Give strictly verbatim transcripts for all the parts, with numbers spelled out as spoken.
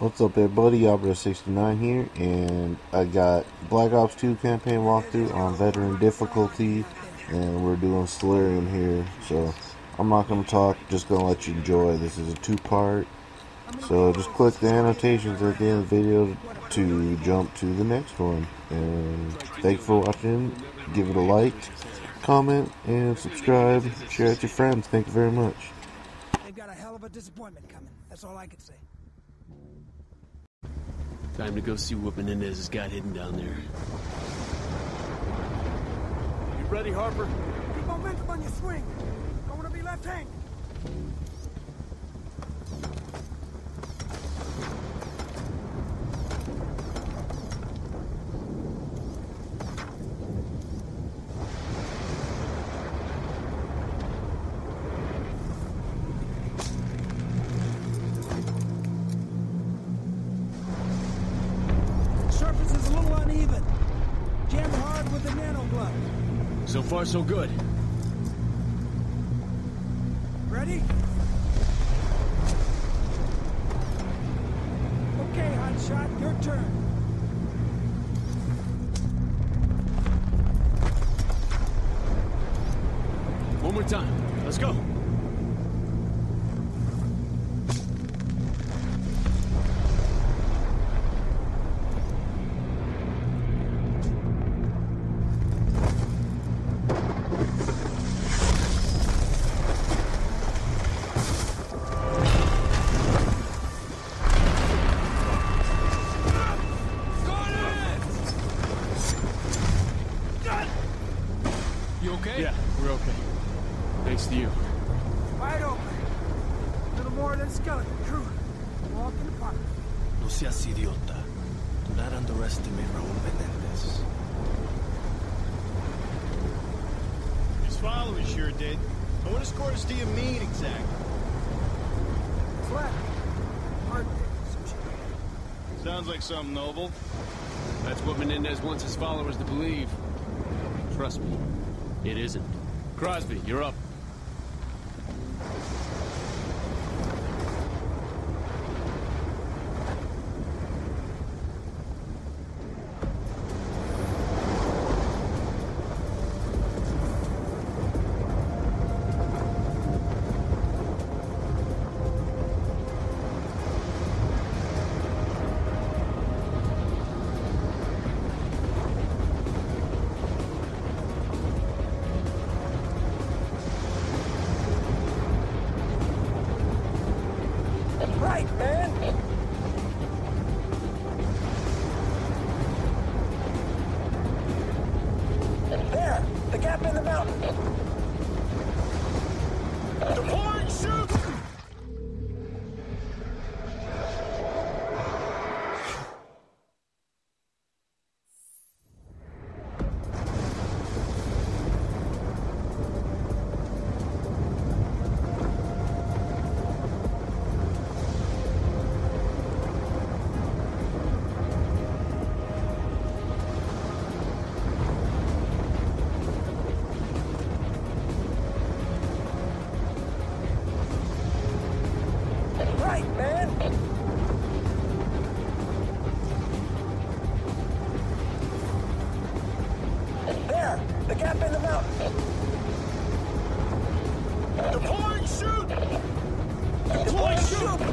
What's up everybody, Albert sixty-nine here, and I got Black Ops two campaign walkthrough on veteran difficulty, and we're doing Solarium here, so I'm not going to talk, just going to let you enjoy. This is a two-part, so just click the annotations at the end of the video to jump to the next one, and thank you for watching. Give it a like, comment, and subscribe, share it with your friends. Thank you very much. They've got a hell of a disappointment coming, that's all I can say. Time to go see what Menendez has got hidden down there. You ready, Harper? Keep momentum on your swing. Don't want to be left-handed. Surface is a little uneven. Jam hard with the nano glove. So far, so good. Ready? Okay, hotshot, your turn. One more time. Let's go. You okay? Yeah, we're okay. Thanks to you. Wide open. A little more than skeleton crew. Walk in the park. No seas idiota. Do not underestimate Raul Menendez. His followers sure did. But what escorts do you mean exactly? Flat. Hard pick, some shit. Sounds like something noble. That's what Menendez wants his followers to believe. Trust me, it isn't. Crosby, you're up. Right, man! There! The gap in the mountain! Deploying shoot! Right, man! There! The gap in the mountain! Deploying shoot! Deploy shoot!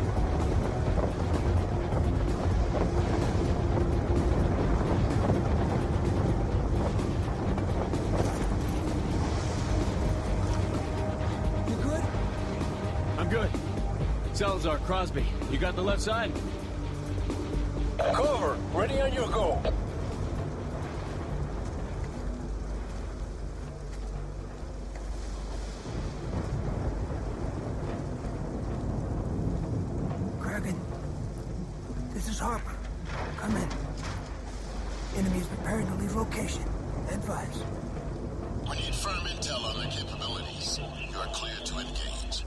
You good? I'm good. Salazar, Crosby, you got the left side? Cover! Ready on your go! Kragan, this is Harper. Come in. Enemy is preparing to leave location. Advise. We need firm intel on their capabilities. You are clear to engage.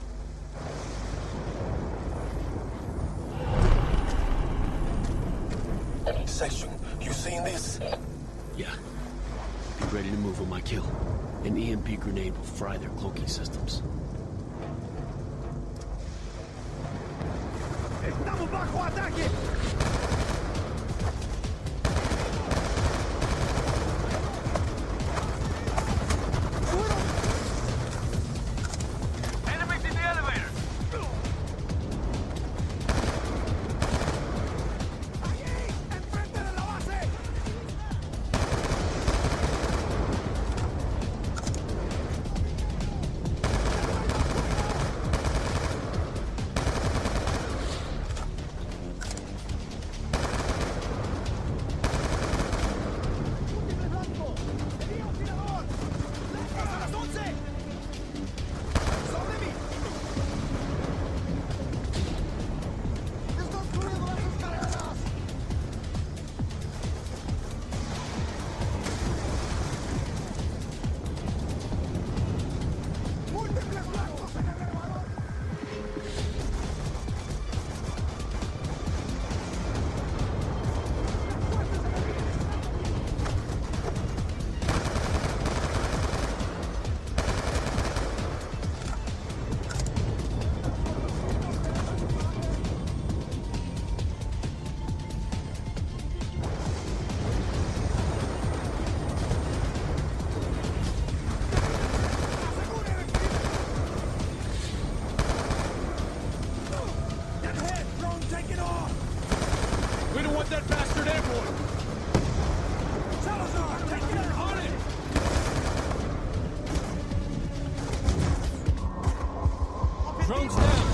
Section, you seen this? Yeah. Be ready to move on my kill. An E M P grenade will fry their cloaking systems. Estamos bajo ¡Bajo ataque! Enemies in the elevator! ¡Allí! ¡Enfrente de la base! ¡Último blanco! ¡Tenía un tirador! ¡Lejos a las once! ¡Sobre mí! ¡Están corriendo las escaleras! ¡Múltiples blancos en el elevador! Dead ahead! Drone taking off! We don't want that bastard airborne! Salazar, taking it On it! Drone's down!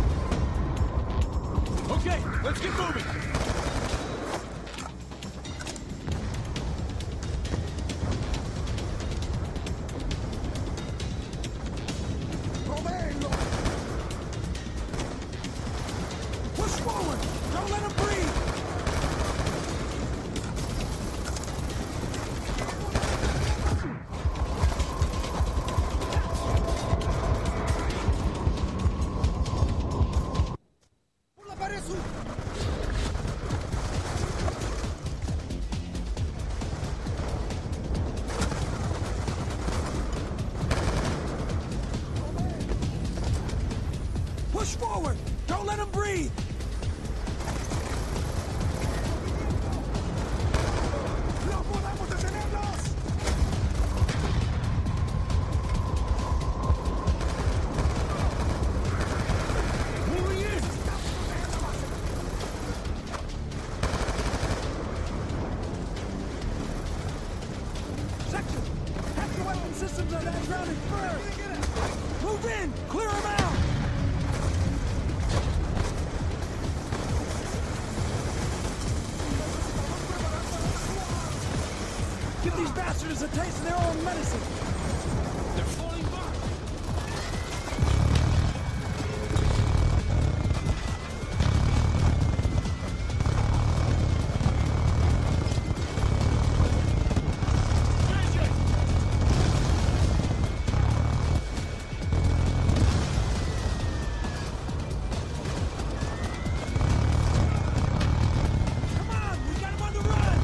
Okay, let's get moving! Provéenlo! Push forward! Don't let him breathe! ¡Por la pared sur! Push forward! Don't let him breathe! ¡No podemos detenerlos! Moving in! Section! Hack the weapon systems of that grounded first! Move in! Clear them out! Give these bastards a taste of their own medicine! They're falling back! J J! Come on! We got him on the run!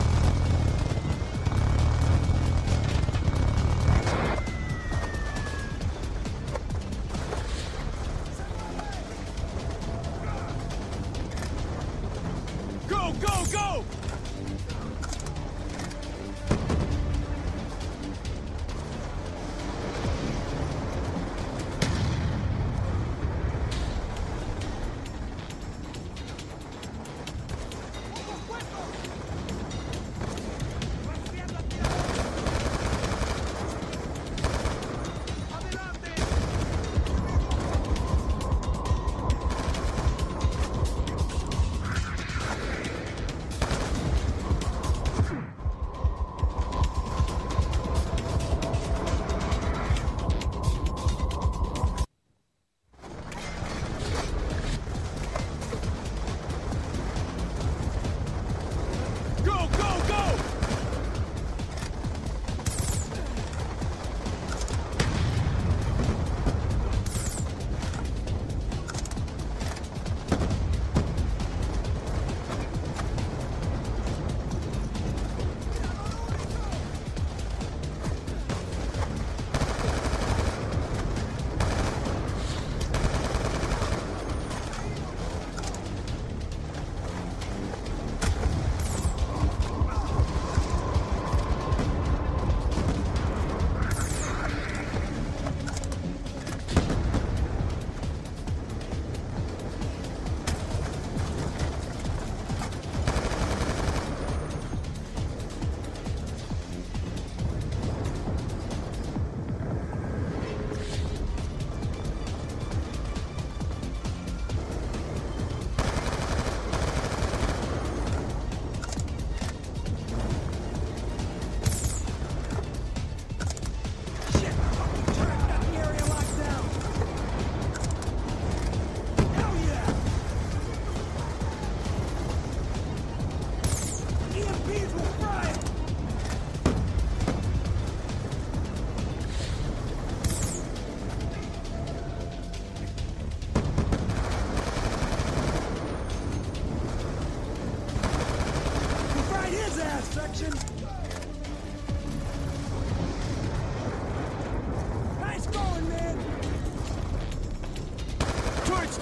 Go, go, go!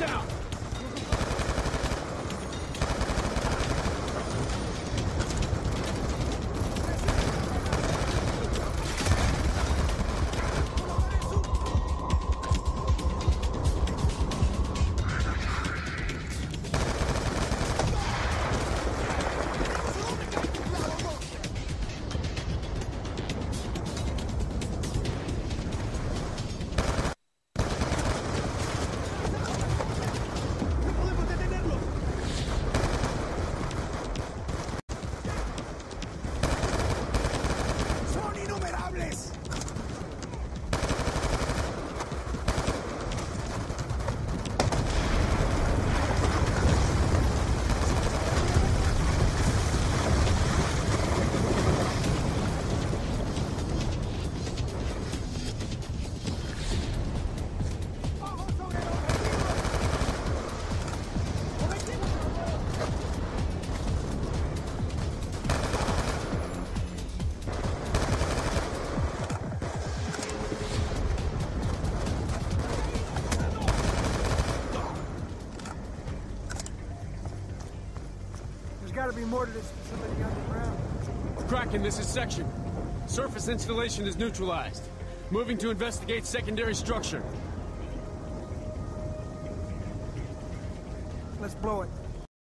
down! ¡Son innumerables! There's gotta be more to this facility underground. Kraken, this is Section. Surface installation is neutralized. Moving to investigate secondary structure. Let's blow it.